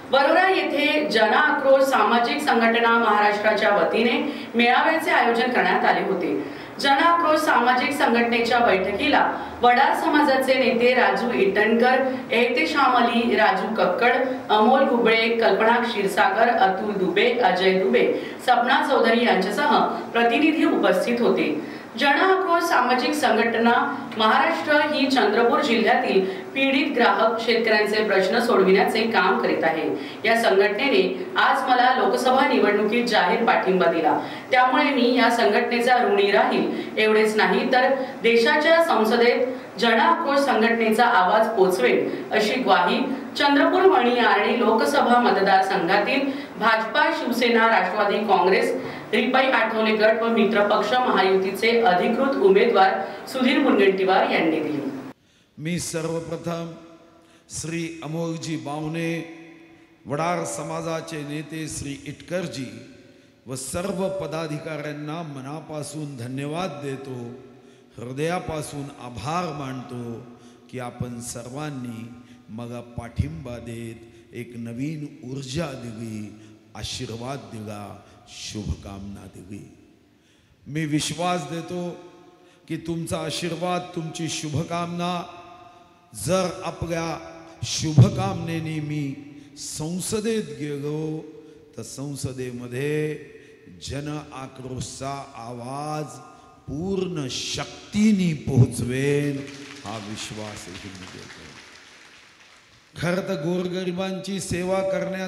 वरोरा येथे जन आक्रोश सामाजिक संघटना महाराष्ट्राच्या वतीने मेळाव्याचे आयोजन करण्यात आले होते। जन आक्रोश सामाजिक संघटनेच्या बैठकीला वडार समाजाचे नेते राजू इटणकर, एहतेशाम अली, राजू कक्कड, अमोल घुबळे, कल्पना क्षीरसागर, अतुल दुबे, अजय दुबे, सपना चौधरी यांच्यासह प्रतिनिधी उपस्थित होते। जन आक्रोश सामाजिक संघटना महाराष्ट्र ही चंद्रपूर जिल्ह्यातील पीडित ग्राहक शेतकऱ्यांचे प्रश्न सोडविण्याचे काम करीत आहे। या संघटनेने आज मला लोकसभा निवडणुकीत जाहीर पाठिंबा दिला, त्यामुळे मी या संघटनेचा ऋणी राहील। एवढेच नाही तर देशाच्या संसदेत जन आक्रोश संघटनेचा आवाज पोहोचवेल अशी ग्वाही चंद्रपूर वणी आणि लोकसभा मतदारसंघातील भाजपा, शिवसेना, राष्ट्रवादी काँग्रेस, रिपाई आठवले गट व मित्रपक्ष महायुतीचे अधिकृत उमेदवार सुधीर मुनगंटीवार यांनी दिली। मी सर्वप्रथम श्री अमोलजी बावणे, वडार समाजाचे नेते श्री इटकरजी व सर्व पदाधिकाऱ्यांना मनापासून धन्यवाद देतो, हृदयापासून आभार मानतो की आपण सर्वांनी मला पाठिंबा देत एक नवीन ऊर्जा दिली, आशीर्वाद दिला, शुभकामना दिली। मी विश्वास देतो की तुमचा आशीर्वाद, तुमची शुभकामना जर आपल्या शुभकामनेने मी संसदेत गेलो तर संसदेमध्ये जन आक्रोशचा आवाज पूर्ण शक्तीने पोहोचवेल हा विश्वास मी देतो। खरं तर गोरगरिबांची सेवा करण्यात